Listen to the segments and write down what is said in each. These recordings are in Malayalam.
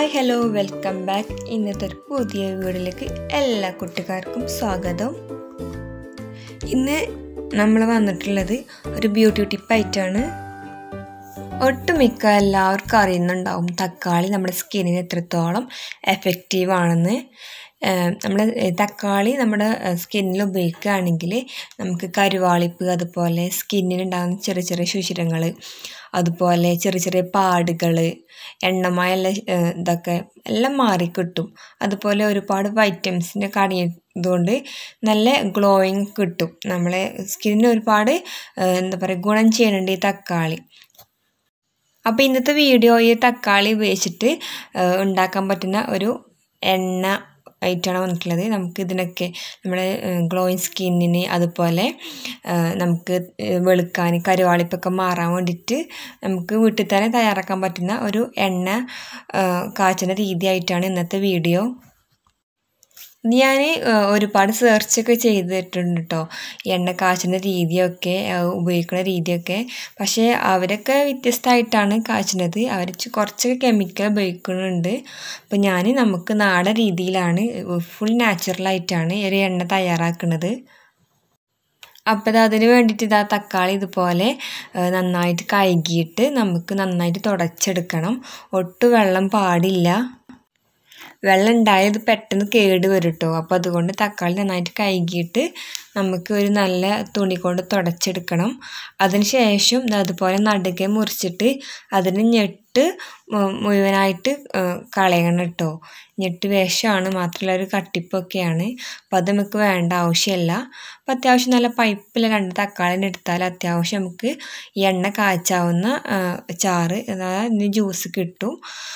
Hi hello welcome back. ഇന്നത്തെ ഒരു പുതിയ വീഡിയോയിലേക്ക് എല്ലാ കുട്ടിക്കാർക്കും സ്വാഗതം. ഇന്ന് നമ്മൾ വന്നിട്ടുള്ളത് ഒരു ബ്യൂട്ടി ടിപ്പായിട്ടാണ്. ഒട്ടുമിക്ക എല്ലാവർക്കും അറിയുന്നുണ്ടാവും തക്കാളി നമ്മുടെ സ്കിന്നിന് എത്രത്തോളം എഫക്റ്റീവ് ആണെന്ന്. തക്കാളി നമ്മുടെ സ്കിന്നിൽ ഉപയോഗിക്കുകയാണെങ്കിൽ നമുക്ക് കരുവാളിപ്പ്, അതുപോലെ സ്കിന്നിനുണ്ടാകുന്ന ചെറിയ ചെറിയ ശുഷിരങ്ങൾ, അതുപോലെ ചെറിയ ചെറിയ പാടുകൾ, എണ്ണമയമുള്ള ഇതൊക്കെ എല്ലാം മാറിക്കിട്ടും. അതുപോലെ ഒരുപാട് വൈറ്റമിൻസിൻ്റെ അടങ്ങിയതുകൊണ്ട് നല്ല ഗ്ലോയിങ് കിട്ടും. നമ്മളെ സ്കിന്നിന് ഒരുപാട് ഗുണം ചെയ്യുന്നുണ്ട് ഈ തക്കാളി. അപ്പോൾ ഇന്നത്തെ വീഡിയോ ഈ തക്കാളി ഉപയോഗിച്ചിട്ട് ഉണ്ടാക്കാൻ പറ്റുന്ന ഒരു എണ്ണ ആയിട്ടാണ് വന്നിട്ടുള്ളത്. നമുക്ക് ഇതിനൊക്കെ നമ്മുടെ ഗ്ലോയിങ് സ്കിന്നിന്, അതുപോലെ നമുക്ക് വെളുക്കാൻ, കരുവാളിപ്പൊക്കെ മാറാൻ വേണ്ടിയിട്ട് നമുക്ക് വീട്ടിൽ തന്നെ തയ്യാറാക്കാൻ പറ്റുന്ന ഒരു എണ്ണ കാച്ചുന്ന രീതിയായിട്ടാണ് ഇന്നത്തെ വീഡിയോ. ഞാൻ ഒരുപാട് സെർച്ചൊക്കെ ചെയ്തിട്ടുണ്ട് കേട്ടോ, എണ്ണ കാച്ചുന്ന രീതിയൊക്കെ, ഉപയോഗിക്കുന്ന രീതിയൊക്കെ. പക്ഷേ അവരൊക്കെ വ്യത്യസ്തമായിട്ടാണ് കാച്ചുന്നത്. അവർ കുറച്ചൊക്കെ കെമിക്കൽ ഉപയോഗിക്കുന്നുണ്ട്. അപ്പോൾ നമുക്ക് നാടൻ രീതിയിലാണ്, ഫുൾ നാച്ചുറലായിട്ടാണ് ഒരു എണ്ണ തയ്യാറാക്കുന്നത്. അപ്പോൾ അതിന് വേണ്ടിയിട്ട് തക്കാളി ഇതുപോലെ നന്നായിട്ട് കഴുകിയിട്ട് നമുക്ക് നന്നായിട്ട് തുടച്ചെടുക്കണം. ഒട്ടും വെള്ളം പാടില്ല. വെള്ളം ഉണ്ടായത് പെട്ടെന്ന് കേട് വരും കേട്ടോ. അപ്പോൾ അതുകൊണ്ട് തക്കാളി നന്നായിട്ട് കഴുകിയിട്ട് നമുക്ക് ഒരു നല്ല തുണി കൊണ്ട് തുടച്ചെടുക്കണം. അതിന് ശേഷം അതുപോലെ നടുകെ മുറിച്ചിട്ട് അതിന് ഞെട്ട് മുഴുവനായിട്ട് കളയണം കേട്ടോ. ഞെട്ട് വിഷമാണ്, മാത്രമല്ല ഒരു കട്ടിപ്പൊക്കെയാണ്. അപ്പോൾ അത് നമുക്ക് വേണ്ട ആവശ്യമില്ല. അപ്പോൾ അത്യാവശ്യം നല്ല പൈപ്പിൽ 2 തക്കാളിനെ എടുത്താൽ അത്യാവശ്യം നമുക്ക് ഈ എണ്ണ കാച്ചാവുന്ന ചാറ്, അതായത് ജ്യൂസ് കിട്ടും.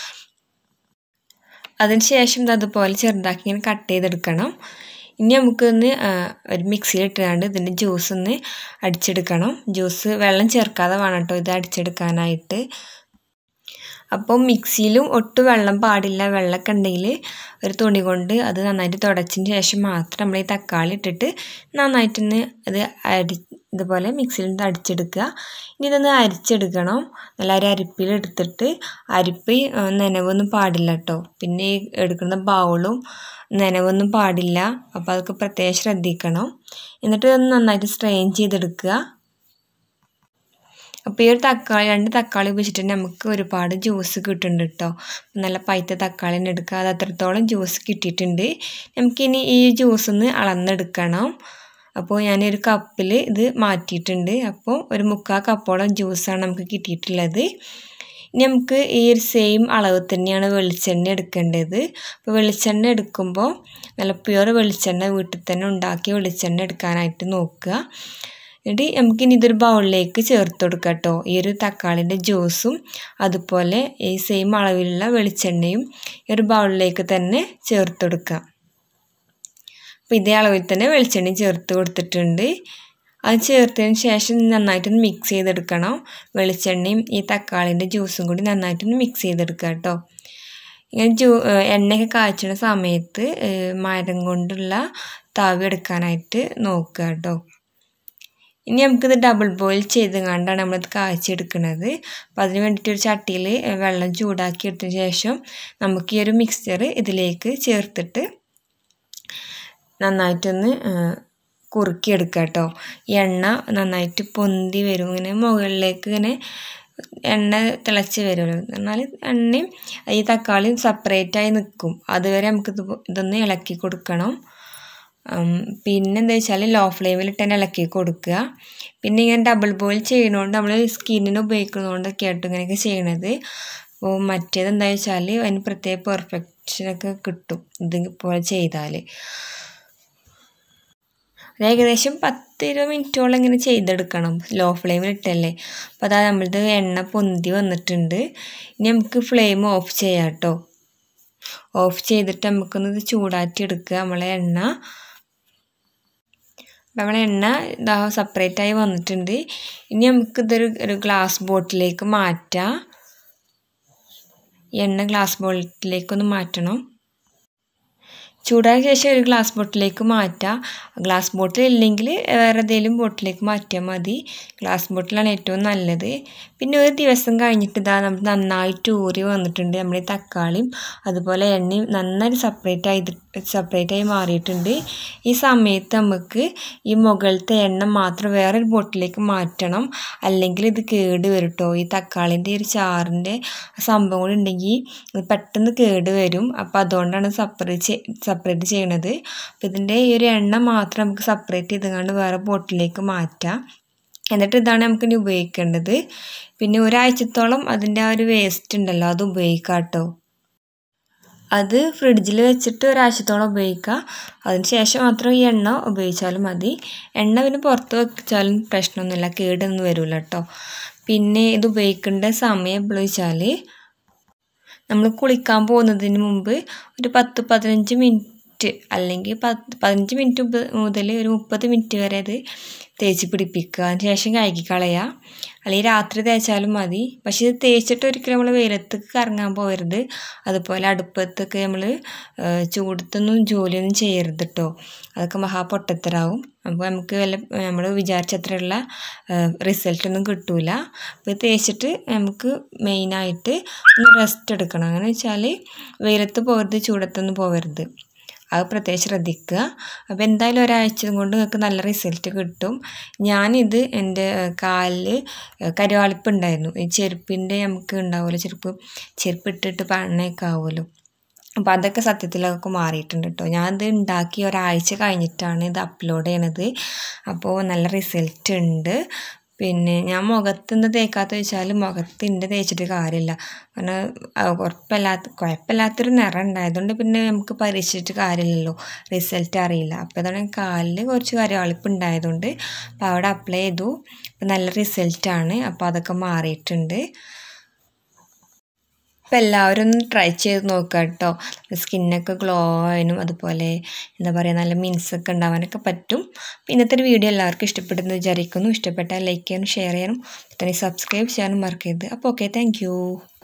അതിന് ശേഷം അതുപോലെ ചെറുതാക്കി ഇങ്ങനെ കട്ട് ചെയ്തെടുക്കണം. ഇനി നമുക്കൊന്ന് ഒരു മിക്സിയിലിട്ടാണ്ട് ഇതിൻ്റെ ജ്യൂസ് ഒന്ന് അടിച്ചെടുക്കണം. ജ്യൂസ് വെള്ളം ചേർക്കാതെ വേണം കേട്ടോ ഇത് അടിച്ചെടുക്കാനായിട്ട്. അപ്പോൾ മിക്സിയിലും ഒട്ടും വെള്ളം പാടില്ല. വെള്ളമൊക്കെ ഉണ്ടെങ്കിൽ ഒരു തുണി കൊണ്ട് അത് നന്നായിട്ട് തുടച്ചതിന് ശേഷം മാത്രം നമ്മൾ ഈ തക്കാളി ഇട്ടിട്ട് നന്നായിട്ടൊന്ന് അത് ഇതുപോലെ മിക്സിയിൽ അടിച്ചെടുക്കുക. ഇനി ഇതൊന്ന് അരിച്ചെടുക്കണം. നല്ല ഒരു അരിപ്പിലെടുത്തിട്ട്, അരിപ്പ് നനവൊന്നും പാടില്ല കേട്ടോ. പിന്നെ ഈ എടുക്കുന്ന ബൗളും നനവൊന്നും പാടില്ല. അപ്പോൾ അതൊക്കെ പ്രത്യേകം ശ്രദ്ധിക്കണം. എന്നിട്ട് ഇതൊന്ന് നന്നായിട്ട് സ്ട്രെയിൻ ചെയ്തെടുക്കുക. അപ്പോൾ ഈ ഒരു 2 തക്കാളി ഉപയോഗിച്ചിട്ട് നമുക്ക് ഒരുപാട് ജ്യൂസ് കിട്ടുന്നുണ്ട് കേട്ടോ. നല്ല പഴുത്ത തക്കാളി തന്നെ എടുക്കുക. അത് അത്രത്തോളം ജ്യൂസ് കിട്ടിയിട്ടുണ്ട്. നമുക്കിനി ഈ ജ്യൂസ് ഒന്ന് അളന്നെടുക്കണം. അപ്പോൾ ഞാനൊരു കപ്പിൽ ഇത് മാറ്റിയിട്ടുണ്ട്. അപ്പോൾ ഒരു 3/4 കപ്പോളം ജ്യൂസാണ് നമുക്ക് കിട്ടിയിട്ടുള്ളത്. ഇനി നമുക്ക് ഈ ഒരു സെയിം അളവ് തന്നെയാണ് വെളിച്ചെണ്ണ എടുക്കേണ്ടത്. അപ്പോൾ വെളിച്ചെണ്ണ എടുക്കുമ്പോൾ നല്ല പ്യുവർ വെളിച്ചെണ്ണ, വീട്ടിൽ തന്നെ ഉണ്ടാക്കിയ വെളിച്ചെണ്ണ എടുക്കാനായിട്ട് നോക്കുക. എന്നിട്ട് നമുക്കിനി ഇതൊരു ബൗളിലേക്ക് ചേർത്ത് കൊടുക്കാം കേട്ടോ. ഈ ഒരു തക്കാളിൻ്റെ ജ്യൂസും അതുപോലെ ഈ സെയിം അളവിലുള്ള വെളിച്ചെണ്ണയും ഈ ഒരു ബൗളിലേക്ക് തന്നെ ചേർത്ത് കൊടുക്കാം. അപ്പോൾ ഇതേ അളവിൽ തന്നെ വെളിച്ചെണ്ണയും ചേർത്ത് കൊടുത്തിട്ടുണ്ട്. അത് ചേർത്തതിന് ശേഷം നന്നായിട്ടൊന്ന് മിക്സ് ചെയ്തെടുക്കണം. വെളിച്ചെണ്ണയും ഈ തക്കാളിൻ്റെ ജ്യൂസും കൂടി നന്നായിട്ടൊന്ന് മിക്സ് ചെയ്തെടുക്കുക കേട്ടോ. ഇങ്ങനെ എണ്ണയൊക്കെ കാച്ചുന്ന സമയത്ത് മരം കൊണ്ടുള്ള തവി എടുക്കാനായിട്ട് നോക്കുക കേട്ടോ. ഇനി നമുക്കിത് ഡബിൾ ബോയിൽ ചെയ്തുകൊണ്ടാണ് നമ്മളിത് കാച്ചെടുക്കുന്നത്. അപ്പോൾ അതിന് വേണ്ടിയിട്ട് ഒരു ചട്ടിയിൽ വെള്ളം ചൂടാക്കി എടുത്തതിന് ശേഷം നമുക്ക് ഈ ഒരു മിക്സ്ചർ ഇതിലേക്ക് ചേർത്തിട്ട് നന്നായിട്ടൊന്ന് കുറുക്കിയെടുക്കുക കേട്ടോ. എണ്ണ നന്നായിട്ട് പൊന്തി വരും, ഇങ്ങനെ മുകളിലേക്ക് ഇങ്ങനെ എണ്ണ തിളച്ച് വരുമല്ലോ. എന്നാൽ എണ്ണയും ഈ തക്കാളിയും സെപ്പറേറ്റായി നിൽക്കും. അതുവരെ നമുക്ക് ഇതൊന്ന് ഇളക്കി കൊടുക്കണം. പിന്നെ എന്താ വെച്ചാൽ ലോ ഫ്ലെയിമിലിട്ട് തന്നെ ഇളക്കി കൊടുക്കുക. പിന്നെ ഇങ്ങനെ ഡബിൾ ബോയിൽ ചെയ്യുന്നതുകൊണ്ട് നമ്മൾ സ്കിന്നിന് ഉപയോഗിക്കുന്നതുകൊണ്ടൊക്കെ ആയിട്ട് ഇങ്ങനെയൊക്കെ ചെയ്യണത്. അപ്പോൾ മറ്റേത് എന്താ വെച്ചാൽ അതിന് പ്രത്യേക പെർഫെക്ഷനൊക്കെ കിട്ടും ഇതുപോലെ ചെയ്താൽ. ഏകദേശം 10-20 മിനിറ്റോളം ഇങ്ങനെ ചെയ്തെടുക്കണം, ലോ ഫ്ലെയിമിലിട്ടല്ലേ. അപ്പോൾ അതാ നമ്മളിത് എണ്ണ പൊന്തി വന്നിട്ടുണ്ട്. ഇനി നമുക്ക് ഫ്ലെയിം ഓഫ് ചെയ്യാം കേട്ടോ. ഓഫ് ചെയ്തിട്ട് നമുക്കൊന്ന് ചൂടാറ്റി എടുക്കുക നമ്മളെ എണ്ണ. നമ്മളെ എണ്ണ ഇതാ സെപ്പറേറ്റായി വന്നിട്ടുണ്ട്. ഇനി നമുക്കിതൊരു ഗ്ലാസ് ബോട്ടിലേക്ക് മാറ്റാം. എണ്ണ ഗ്ലാസ് ബോട്ടിലേക്കൊന്ന് മാറ്റണം. ചൂടായ ശേഷം ഒരു ഗ്ലാസ് ബോട്ടിലേക്ക് മാറ്റാം. ഗ്ലാസ് ബോട്ടിൽ ഇല്ലെങ്കിൽ വേറെ ഏതെങ്കിലും ബോട്ടിലേക്ക് മാറ്റിയാൽ മതി. ഗ്ലാസ് ബോട്ടിലാണ് ഏറ്റവും നല്ലത്. പിന്നെ ഒരു ദിവസം കഴിഞ്ഞിട്ട് ഇതാ നമുക്ക് നന്നായിട്ട് ഊറി വന്നിട്ടുണ്ട്. നമ്മുടെ തക്കാളിയും അതുപോലെ എണ്ണയും നന്നായിട്ട് സെപ്പറേറ്റായി മാറിയിട്ടുണ്ട്. ഈ സമയത്ത് നമുക്ക് ഈ മുകളിലത്തെ എണ്ണ മാത്രം വേറൊരു ബോട്ടിലേക്ക് മാറ്റണം, അല്ലെങ്കിൽ ഇത് കേട് വരും കേട്ടോ. ഈ തക്കാളിൻ്റെ ഒരു ചാറിൻ്റെ സംഭവം കൂടി ഉണ്ടെങ്കിൽ പെട്ടെന്ന് കേട് വരും. അപ്പോൾ അതുകൊണ്ടാണ് സെപ്പറേറ്റ് ചെയ്യണത്. അപ്പോൾ ഇതിൻ്റെ ഈ ഒരു എണ്ണ മാത്രം നമുക്ക് സെപ്പറേറ്റ് ചെയ്തുകൊണ്ട് വേറെ ബോട്ടിലേക്ക് മാറ്റാം. എന്നിട്ട് ഇതാണ് നമുക്ക് ഇനി ഉപയോഗിക്കേണ്ടത്. പിന്നെ ഒരാഴ്ചത്തോളം അതിൻ്റെ ആ ഒരു വേസ്റ്റ് ഉണ്ടല്ലോ അത് ഉപയോഗിക്കാം കേട്ടോ. അത് ഫ്രിഡ്ജിൽ വെച്ചിട്ട് ഒരാഴ്ചത്തോളം ഉപയോഗിക്കുക. അതിന് ശേഷം മാത്രം ഈ എണ്ണ ഉപയോഗിച്ചാലും മതി. എണ്ണ പിന്നെ പുറത്ത് വെച്ചാലും പ്രശ്നമൊന്നുമില്ല, കേടൊന്നും വരില്ല കേട്ടോ. പിന്നെ ഇത് ഉപയോഗിക്കേണ്ട സമയം എപ്പോഴും വെച്ചാൽ നമ്മൾ കുളിക്കാൻ പോകുന്നതിന് മുമ്പ് ഒരു 10-15 മിനിറ്റ് അല്ലെങ്കിൽ 15 മിനിറ്റ് മുതൽ ഒരു 30 മിനിറ്റ് വരെ അത് തേച്ച് പിടിപ്പിക്കുക. അതിന് ശേഷം കഴുകി കളയുക. അല്ലെങ്കിൽ രാത്രി തേച്ചാലും മതി. പക്ഷേ ഇത് തേച്ചിട്ട് ഒരിക്കലും നമ്മൾ വെയിലത്തേക്ക് കറങ്ങാൻ പോകരുത്. അതുപോലെ അടുപ്പത്തൊക്കെ നമ്മൾ ചൂടത്തൊന്നും ജോലിയൊന്നും ചെയ്യരുത് കേട്ടോ. അതൊക്കെ മഹാപൊട്ടത്തരാവും. അപ്പോൾ നമുക്ക് നമ്മൾ വിചാരിച്ചത്രയുള്ള റിസൾട്ടൊന്നും കിട്ടില്ല. അപ്പോൾ ഇത് തേച്ചിട്ട് നമുക്ക് മെയിനായിട്ട് ഒന്ന് റെസ്റ്റ് എടുക്കണം. അങ്ങനെ വെച്ചാൽ വെയിലത്ത് പോകരുത്, ചൂടത്തൊന്നും പോകരുത്. അത് പ്രത്യേകം ശ്രദ്ധിക്കുക. അപ്പോൾ എന്തായാലും ഒരാഴ്ച കൊണ്ട് നിങ്ങൾക്ക് നല്ല റിസൾട്ട് കിട്ടും. ഞാനിത് എൻ്റെ കാലിൽ കരുവാളിപ്പ് ഉണ്ടായിരുന്നു. ഈ ചെരുപ്പിൻ്റെ നമുക്ക് ഉണ്ടാവുമല്ലോ, ചെരുപ്പ് ഇട്ടിട്ട് പണയൊക്കെ ആവുമല്ലോ. അപ്പോൾ അതൊക്കെ സത്യത്തിലൊക്കെ മാറിയിട്ടുണ്ട് കേട്ടോ. ഞാനത് ഉണ്ടാക്കി ഒരാഴ്ച കഴിഞ്ഞിട്ടാണ് ഇത് അപ്ലോഡ് ചെയ്യണത്. അപ്പോൾ നല്ല റിസൾട്ട് ഉണ്ട്. പിന്നെ ഞാൻ മുഖത്തുനിന്ന് തേക്കാത്ത വെച്ചാൽ മുഖത്തിൻ്റെ തേച്ചിട്ട് കാര്യമില്ല. കാരണം കുഴപ്പമില്ലാത്തൊരു നിറം ഉണ്ടായതുകൊണ്ട് പിന്നെ നമുക്ക് പരീക്ഷിച്ചിട്ട് കാര്യമില്ലല്ലോ, റിസൾട്ട് അറിയില്ല. അപ്പോൾ അതാണ് കാലിൽ കുറച്ച് കരുവാളിപ്പ് ഉണ്ടായതുകൊണ്ട് അപ്പോൾ അവിടെ അപ്ലൈ ചെയ്തു. അപ്പോൾ നല്ല റിസൾട്ടാണ്. അപ്പോൾ അതൊക്കെ മാറിയിട്ടുണ്ട്. അപ്പോൾ എല്ലാവരും ഒന്ന് ട്രൈ ചെയ്ത് നോക്കുക കേട്ടോ. സ്കിന്നൊക്കെ ഗ്ലോ ആവാനും അതുപോലെ എന്താ പറയുക നല്ല മിനുസൊക്കെ ഉണ്ടാവാനൊക്കെ പറ്റും. ഇന്നത്തെ ഒരു വീഡിയോ എല്ലാവർക്കും ഇഷ്ടപ്പെട്ടെന്ന് വിചാരിക്കുന്നു. ഇഷ്ടപ്പെട്ടാൽ ലൈക്ക് ചെയ്യാനും ഷെയർ ചെയ്യാനും തന്നെ സബ്സ്ക്രൈബ് ചെയ്യാനും മറക്കരുത്. അപ്പോൾ ഓക്കെ, താങ്ക് യു.